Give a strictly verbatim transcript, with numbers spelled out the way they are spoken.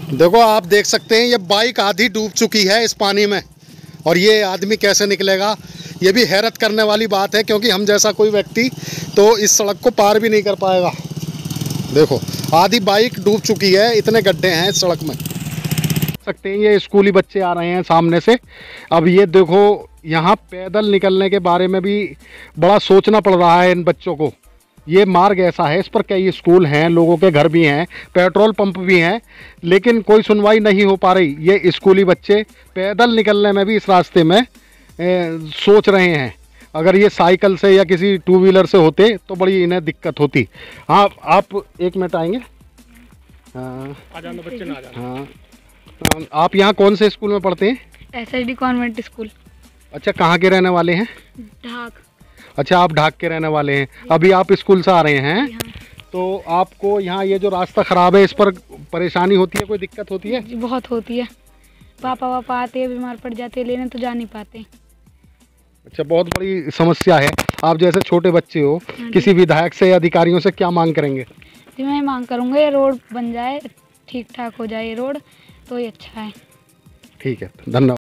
देखो आप देख सकते हैं ये बाइक आधी डूब चुकी है इस पानी में, और ये आदमी कैसे निकलेगा, ये भी हैरत करने वाली बात है, क्योंकि हम जैसा कोई व्यक्ति तो इस सड़क को पार भी नहीं कर पाएगा। देखो आधी बाइक डूब चुकी है, इतने गड्ढे हैं इस सड़क में। सकते हैं ये स्कूली बच्चे आ रहे हैं सामने से। अब ये देखो यहाँ पैदल निकलने के बारे में भी बड़ा सोचना पड़ रहा है इन बच्चों को। ये मार्ग ऐसा है, इस पर कई स्कूल हैं, लोगों के घर भी हैं, पेट्रोल पंप भी हैं, लेकिन कोई सुनवाई नहीं हो पा रही। ये स्कूली बच्चे पैदल निकलने में भी इस रास्ते में ए, सोच रहे हैं। अगर ये साइकिल से या किसी टू व्हीलर से होते तो बड़ी इन्हें दिक्कत होती। हाँ आप एक मिनट आएंगे। हाँ आ जाना बच्चे ना आ जाना। हाँ आप यहाँ कौन से स्कूल में पढ़ते हैं? S H D convent school. अच्छा कहाँ के रहने वाले हैं? ढाक। अच्छा आप ढाक के रहने वाले हैं। अभी आप स्कूल से आ रहे हैं, हाँ। तो आपको यहाँ ये जो रास्ता ख़राब है इस पर परेशानी होती है, कोई दिक्कत होती है? जी बहुत होती है। पापा पापा आते हैं, बीमार पड़ जाते हैं, लेने तो जा नहीं पाते। अच्छा बहुत बड़ी समस्या है। आप जैसे छोटे बच्चे हो, किसी विधायक से या अधिकारियों से क्या मांग करेंगे? जी मैं मांग करूँगा ये रोड बन जाए, ठीक ठाक हो जाए ये रोड, तो ये अच्छा है। ठीक है, धन्यवाद।